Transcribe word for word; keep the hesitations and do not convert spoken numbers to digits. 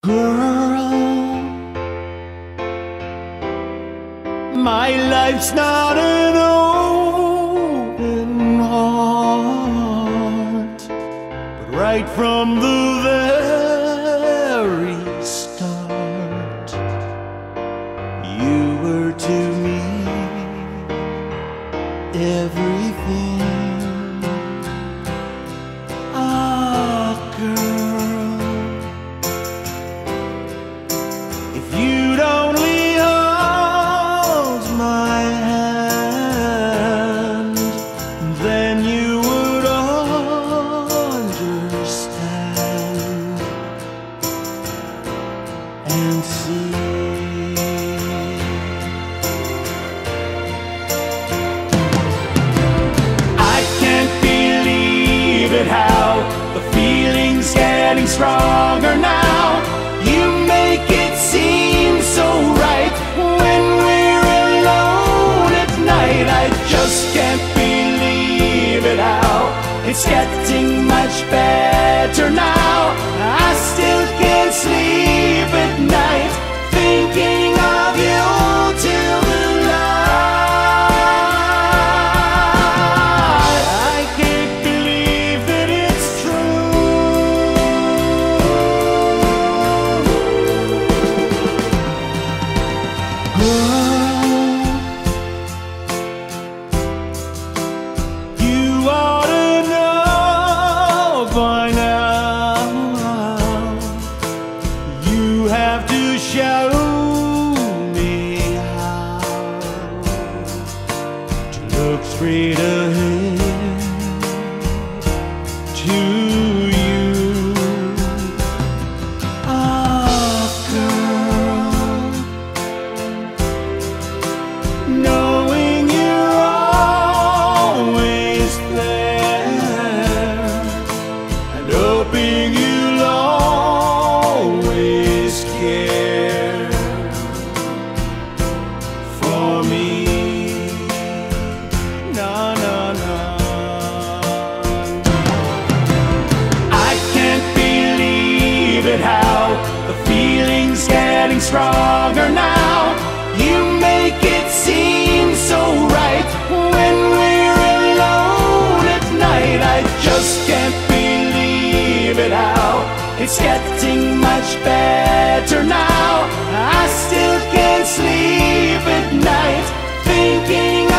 Girl, my life's not an open heart, but right from the very start, you were to me everything. Ah, girl, if you'd only hold my hand, then you would understand and see. I can't believe it, how the feeling's getting stronger now. You make it seem so right when we're alone at night. I just can't believe it, how it's getting much better now. I still can't sleep at night thinking of you till the light. I can't believe that it's true. Girl, you ought to know by now. You have to show me how to look straight ahead to you. Ah, girl, knowing you're always there and hoping you'll always care for me. No, no, no. I can't believe it, how the feeling's getting stronger now. You make it seem so right when we're alone at night. I just can't believe it, how it's getting much better now. I still can't sleep at night thinking